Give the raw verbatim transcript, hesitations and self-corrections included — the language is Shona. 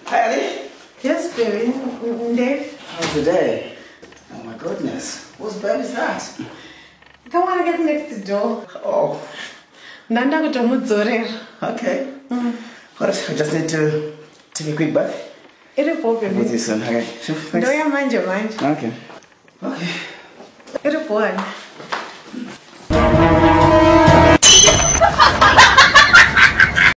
Hi, Ali. Yes, baby. Dave? How's the day? Oh my goodness. Whose bed is that? Come on, get next door. Oh. Nanda kutomudzorera. Okay. Mm. What if I just need to take a quick bath? Iripo, baby. With you soon. Okay. Sure. Thanks. Ndoya manje manje. Okay. Okay. Iripo.